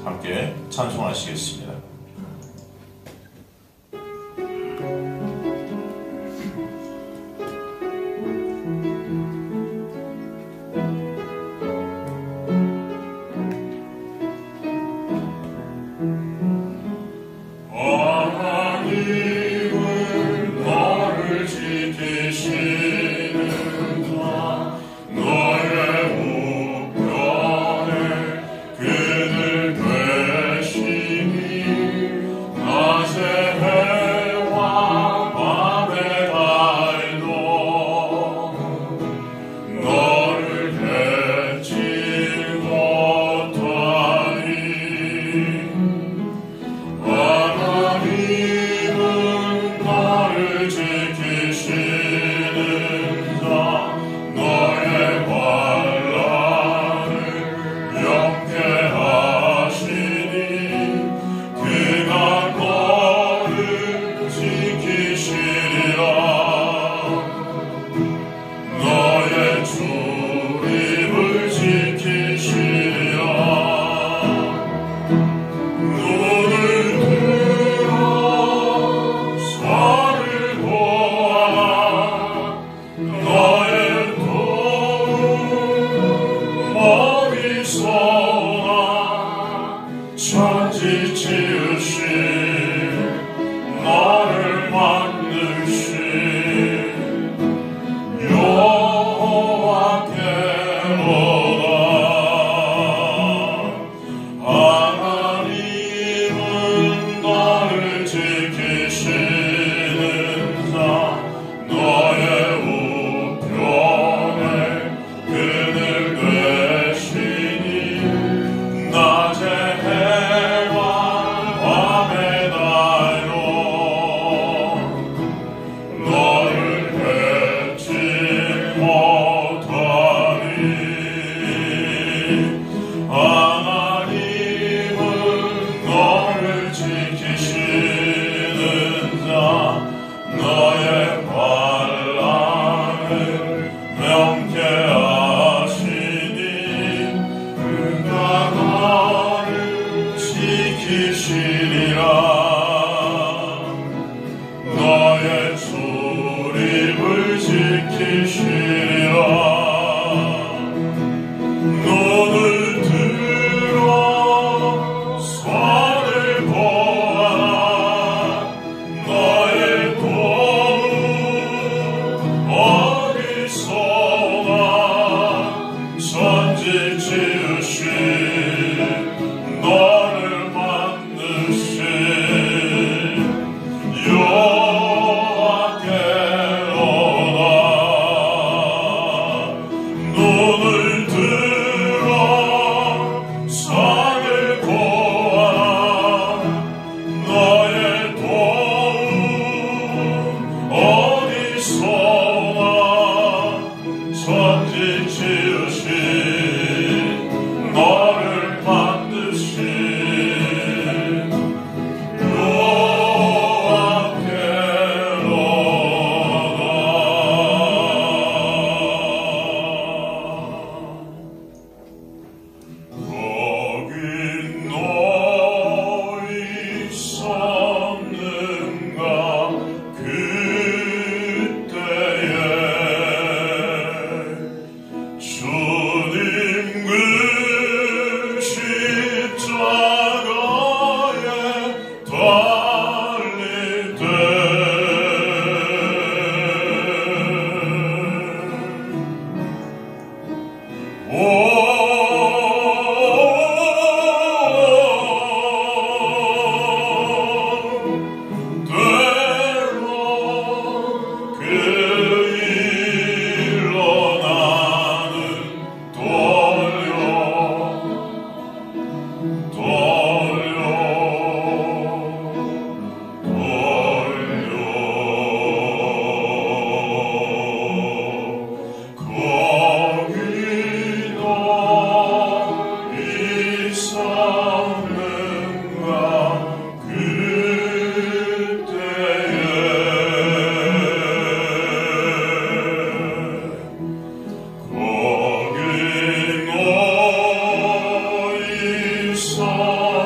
함께 찬송하시겠습니다. 서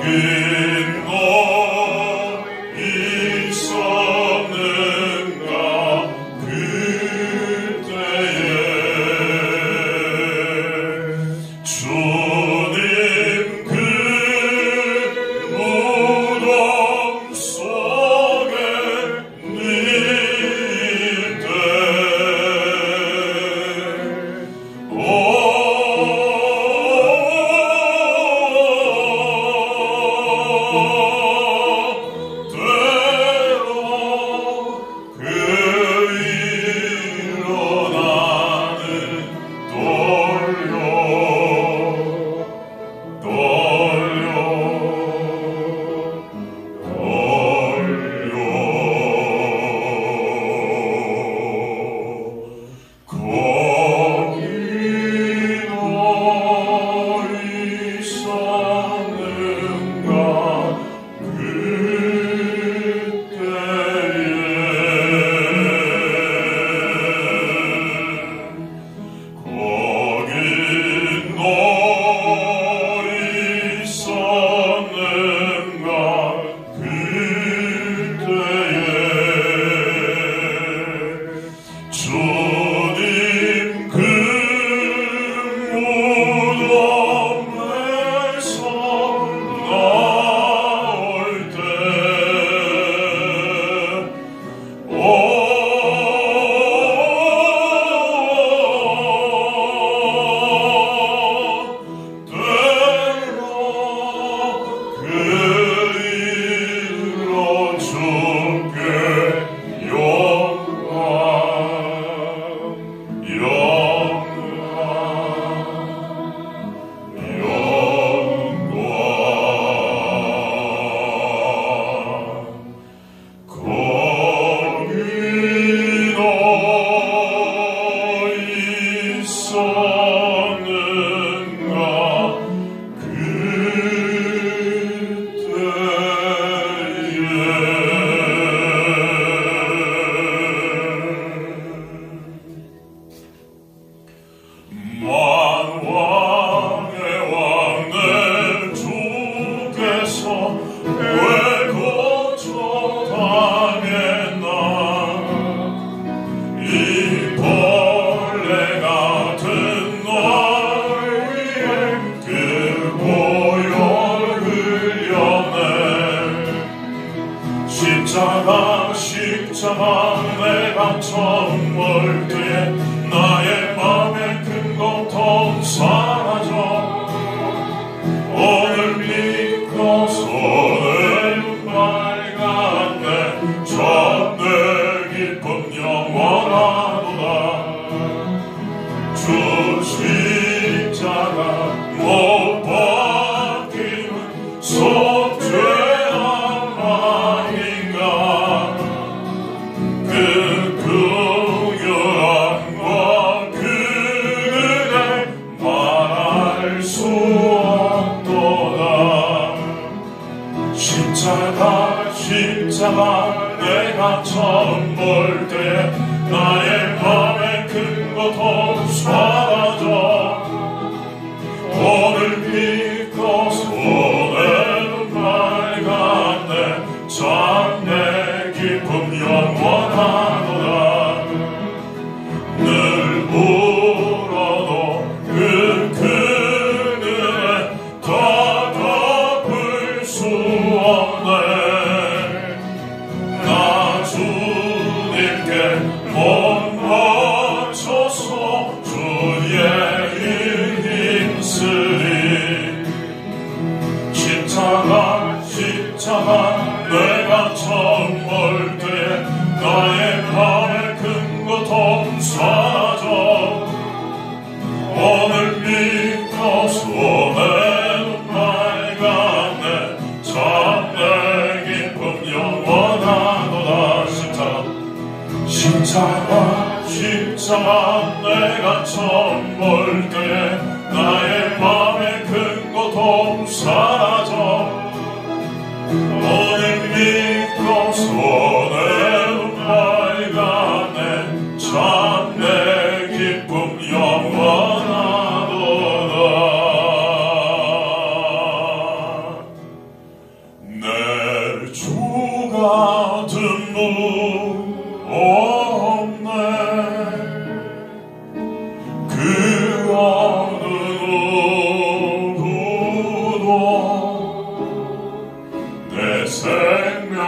십자가 내가 처음 볼 때에 나의 맘에 큰 고통 사라져 오늘 믿고서 내 눈 밝았네 전내 기쁨 영원하도다 주 십자가 못 박힘은 속죄한 마인가 그 긍휼함과 그 은혜 말할 수 없도다 십자가 내가 처음 볼 때 나의 맘에 큰 고통 사라져 오늘 믿고서 내 눈 밝았네 참 내 기쁨 영원하도다 늘 울어도 그 큰 은혜 다 갚을 수 없네 나 주님께 못 맞춰서 주의 일 힘쓰리 십자가 내가 처음 볼 때 나의 맘에 큰 고통 사라져 오늘 믿고서 내 눈 밝았네 참 내 기쁨 영원하도다 십자가 내가 처음 볼 때 나의 맘에 큰 고통 사라져 오늘 믿고서 내 눈 밝았네 참 내 기쁨 영원하도다 주 같은 분 없네. 그 어느 누구도 내 생명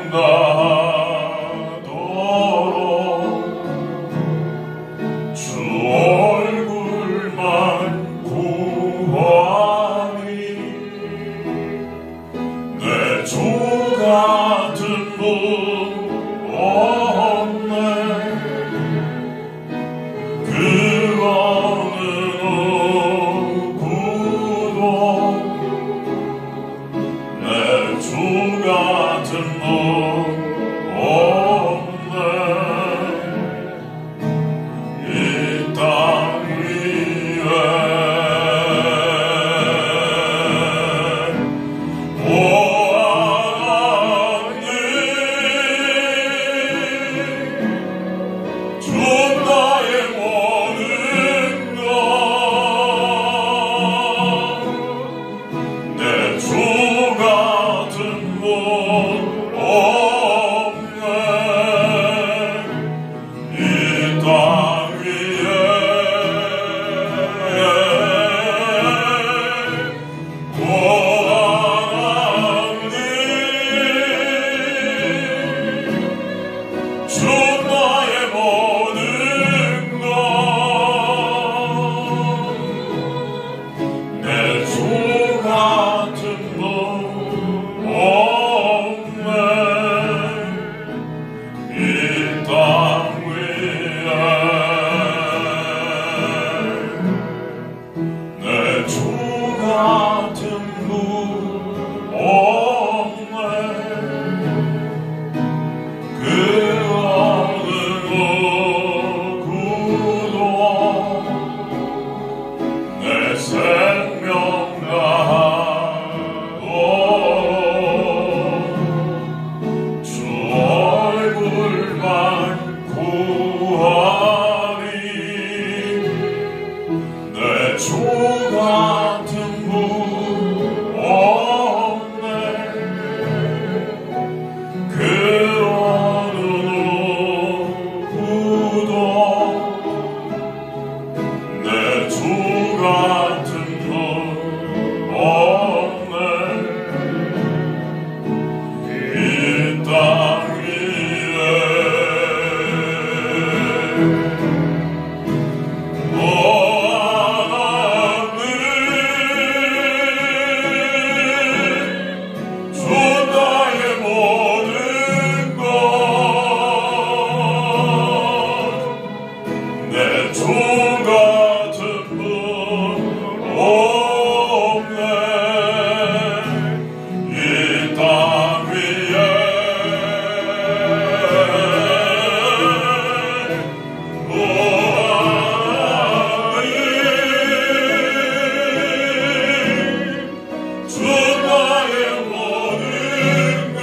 다하도록 주 얼굴만 구하니 내 주 같은 분 없네. 그 어느 누구도 내 주 같은 분 없네. 이 땅 위에 하나님 주 나의 모든 것 내 주 같은 분 없네. 이 땅 위에 하나님 주 나의 모든 것 내 주 같은 분 없네. 이 땅 위에 내 주 같은 분 없네. 그 어느 누구도 내 생명 다하도록 주 얼굴만 구하니 내 주 같은 분 없네. 그 어느 누구도 내 주 같은 분 없네. 이 땅 위에 하나님 주 나의 모든 것 내 주 같은 분 없네. 이 땅 위에 하나님 주 나의 모든 것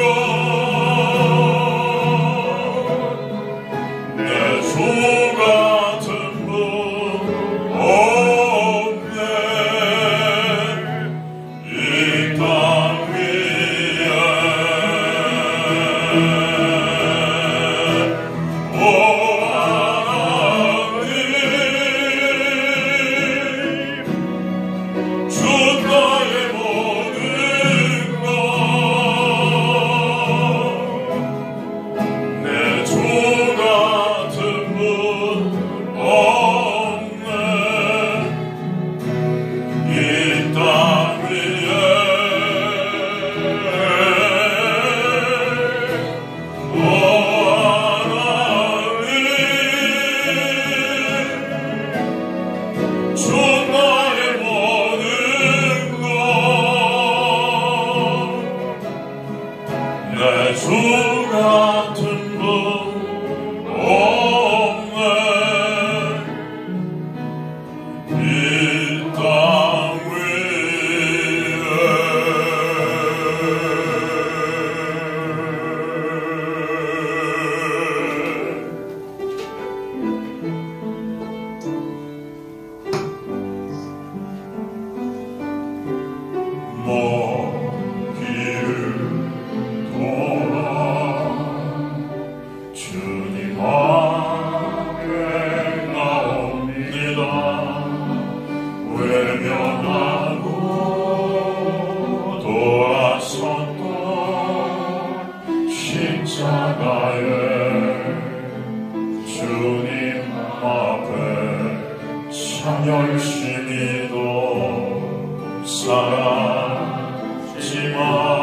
내 주 같은 분 없네. 이 땅 위에 하나님 주 나의 모든 것 내 주 같은 분 없네. 이 땅 위에 하나님 주 나의 모든 것 내 주 같은 분 없네. 이 땅 위에 십자가에 주님 앞에 참 열심히도 살았지만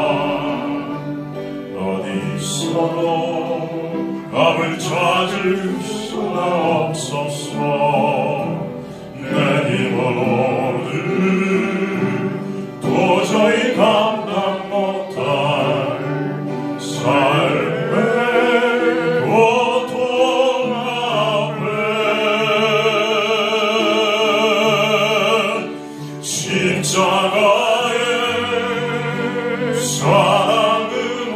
어디서도 답을 찾을 수가 없었어. 내 힘으로는 도저히 감당 못할 삶의 고통 앞에 십자가의 사랑으로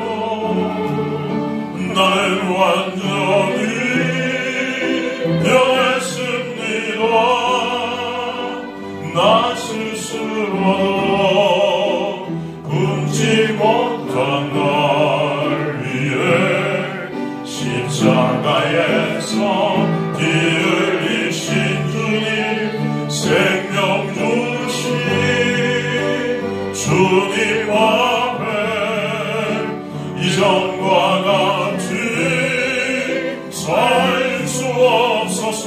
나는 완전히 변했습니다. 나 스스로도 품지 못한 날 위해 십자가에서 피 흘리신 주님 생명 주신 주님 앞에 이전과 같이 살 수 없어서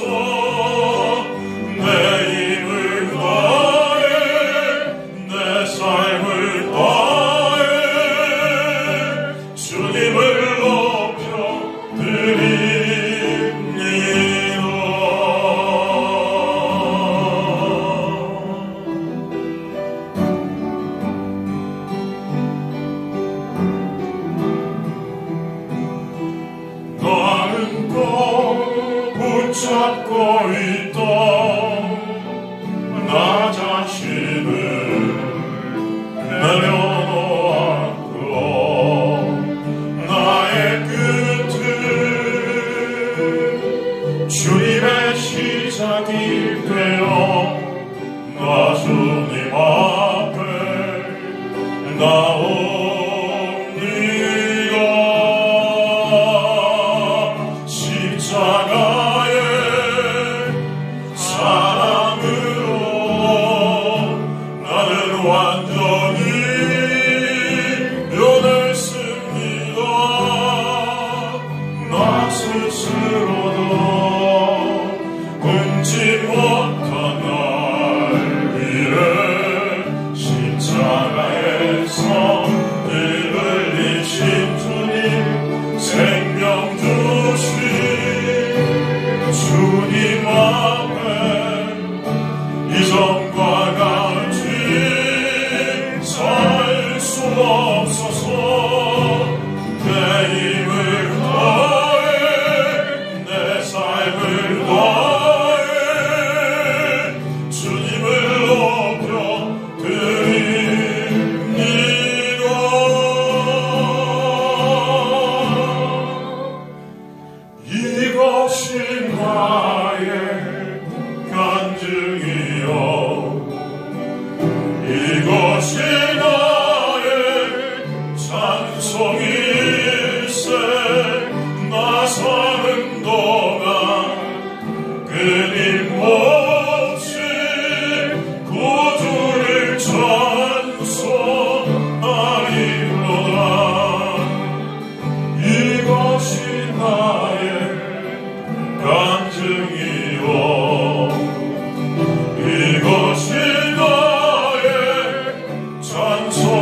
내 힘을 다해 내 삶을 다해 주님을 높여 드립니다. 나는 꼭 붙잡고 있던 나 자신을 내려놓았고 나의 끝은 주님의 시작이 되어 나 주님 앞에 나옵니다. 십자가의 사랑으로 나는 완전히 변했습니다. 나 스스로도 품지 못한 날 위해 십자가에서 피 흘리신 주님 생명 주신 주님 앞에 이전과 같이 살 수 없어서 내 힘을 다해 내 삶을 다해 주님을 높여 드립니다. 이것이 나의 간증이요 이것이 나의 찬송일세. 나 사는 동안 끊임없이 구주를 찬송하리로다. 이것이 나의 간증이요 이것이 나의 찬송